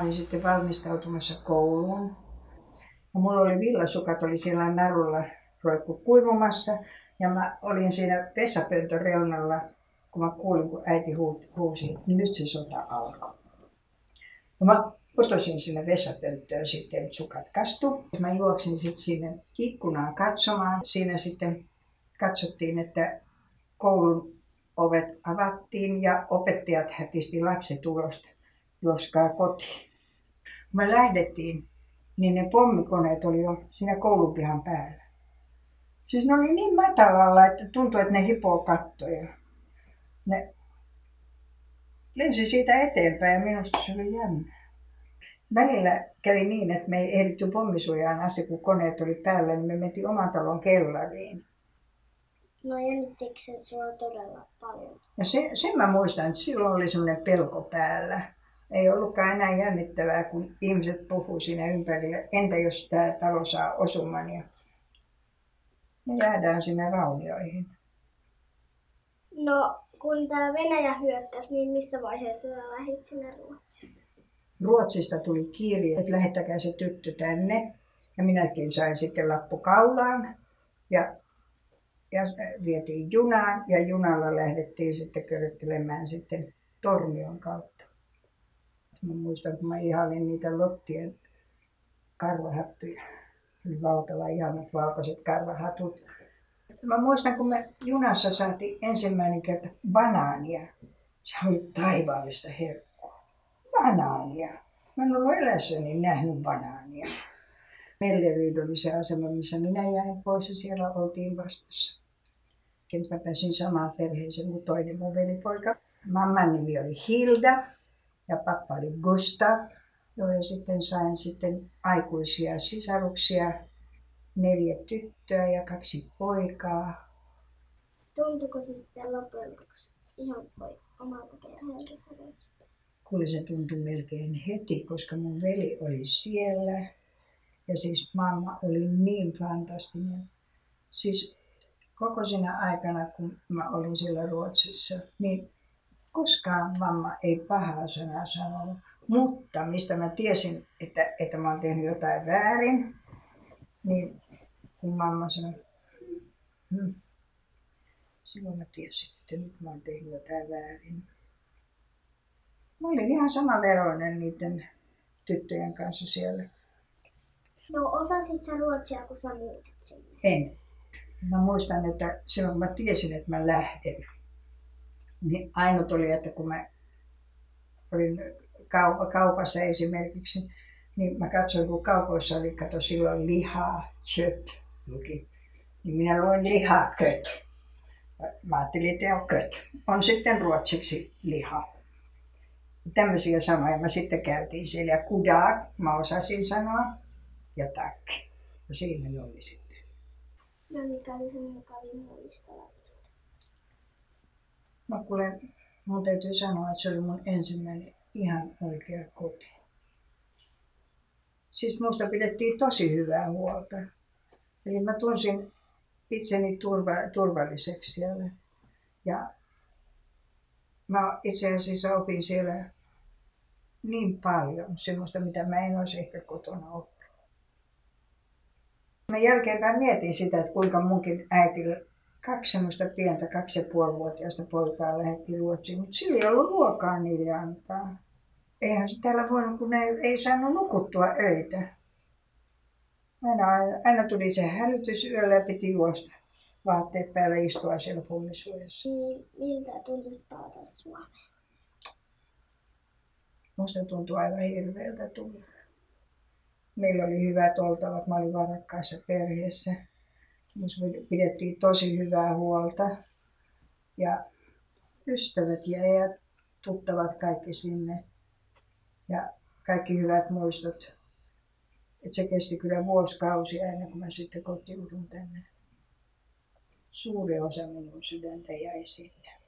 olin sitten valmistautumassa kouluun. Ja mulla oli villasukat, oli siellä narulla roikku kuivumassa. Ja mä olin siinä vessapöntön reunalla, kun mä kuulin, kun äiti huusi, että nyt se sota alkoi. Ja mä putosin sinne vessapönttöön sitten, että sukat kastu. Mä juoksin sitten sinne ikkunaan katsomaan. Siinä sitten katsottiin, että koulun ovet avattiin ja opettajat hätisti lapset ulos, juoskaa kotiin. Kun me lähdettiin, niin ne pommikoneet oli jo siinä koulupihan päällä. Siis ne oli niin matalalla, että tuntui, että ne hipoo kattoja. Ne lensi siitä eteenpäin ja minusta se oli jännä. Välillä kävi niin, että me ei ehditty pommisuojaan asti, kun koneet oli päällä, niin me mentiin oman talon kellariin. No jännittikö se sua todella paljon? Ja sen mä muistan, että silloin oli semmoinen pelko päällä. Ei ollutkaan enää jännittävää, kun ihmiset puhuu siinä ympärillä. Entä jos tämä talo saa osuman ja me jäädään sinne raunioihin. No kun tämä Venäjä hyökkäsi, niin missä vaiheessa sä lähdit sinne Ruotsiin? Ruotsista tuli kirje, että lähettäkää se tyttö tänne. Ja minäkin sain sitten lappu kaulaan ja vietiin junaan ja junalla lähdettiin sitten köröttelemään sitten Tornion kautta. Mä muistan, kun mä ihailin niitä Lottien karvahattuja. Oli valtava ihanat valkoiset karvahatut. Mä muistan, kun me junassa saatiin ensimmäinen kerta banaania. Se oli taivaallista herkkua. Banaania. Mä en ollut elässäni nähnyt banaania. Melleryd oli se asema, missä minä jäin pois ja siellä oltiin vastassa. Mä pääsin samaan perheeseen kuin toinen mun velipoika. Mamman nimi oli Hilda ja pappa oli Gustav. Ja sitten sain aikuisia sisaruksia, 4 tyttöä ja 2 poikaa. Tuntuiko se sitten loppujen lopuksi ihan omalta perheeltä se Ruotsi? Kyllä se tuntui melkein heti, koska mun veli oli siellä. Ja siis mamma oli niin fantastinen. Siis koko siinä aikana, kun mä olin siellä Ruotsissa, niin koskaan mamma ei pahaa sanaa sanonut. Mutta mistä mä tiesin, että mä oon tehnyt jotain väärin, niin kun mamma sanoi, silloin mä tiesin, että nyt mä oon tehnyt jotain väärin. Mä olin ihan samanveroinen niiden tyttöjen kanssa siellä. No osasit sä ruotsia, kun sä muutit sinne? En. Mä muistan, että silloin kun mä tiesin, että mä lähden, niin ainut oli, että kun mä olin kaupassa esimerkiksi, niin mä katsoin, kun kaupoissa oli, kato silloin lihaa, kött luki. Niin minä luin lihaa, kött. Mä ajattelin, että on kött. On sitten ruotsiksi liha. Tämmöisiä sanoja mä sitten käytiin siellä. Ja kudak, mä osasin sanoa. Ja takki. Ja siinä ne oli sitten. No mikä oli sun mukavin muisto lapsuudessa? No kuule, mun täytyy sanoa, että se oli mun ensimmäinen ihan oikea koti. Siis musta pidettiin tosi hyvää huolta. Eli mä tunsin itseni turvalliseksi siellä. Ja mä itse asiassa opin siellä niin paljon semmoista, mitä mä en olisi ehkä kotona oppinut. Mä jälkeenpäin mietin sitä, että kuinka munkin äitillä 2 semmoista pientä 2,5-vuotiaista poikaa lähetti Ruotsiin, mutta sillä ei ollut ruokaa niille antaa. Eihän se täällä voinut, kun ne ei saanut nukuttua öitä. Aina tuli se hälytys yöllä ja piti juosta vaatteet päällä istua siellä pommisuojassa. Niin, miltä tuntuisi palata Suomeen? Musta tuntui aivan hirveältä tulla. Meillä oli hyvät oltavat, mä olin varakkaassa perheessä. Musta pidettiin tosi hyvää huolta. Ja ystävät ja tuttavat kaikki sinne. Ja kaikki hyvät muistot. Et se kesti kyllä vuosikausia ennen kuin mä sitten kotiudun tänne. Suuri osa minun sydäntä jäi sinne.